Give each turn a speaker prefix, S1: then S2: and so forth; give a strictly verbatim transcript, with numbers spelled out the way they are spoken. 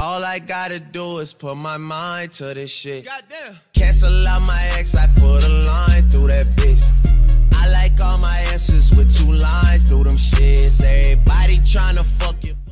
S1: All I gotta do is put my mind to this shit.
S2: Goddamn.
S1: Cancel out my ex, I put a line through that bitch. I like all my exes with two lines through them shits. Everybody tryna fuck you.